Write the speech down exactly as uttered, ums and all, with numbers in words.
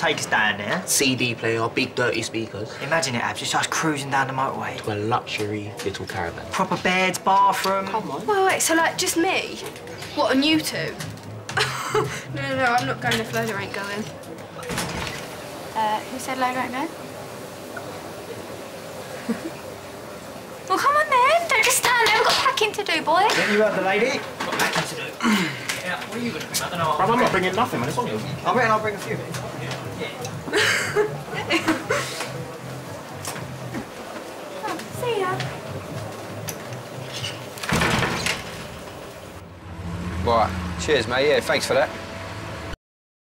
take us down there. C D player, big dirty speakers. Imagine it, Abs, just us cruising down the motorway. To a luxury little caravan. Proper beds, bathroom. Come on. Wait, wait, so like just me? What, and you two? no, no, no, I'm not going if Lola ain't going. Uh, who said Lola ain't going? Well, come on then. Don't just stand there. We've got packing to do, boy. Then you heard the lady. Got packing to do. Yeah, what are you going to bring? I don't know. Brother, I'm not bringing nothing, man. It's on you. I reckon I'll bring a few bits. Yeah. Oh, see ya. Right. Cheers, mate. Yeah, thanks for that.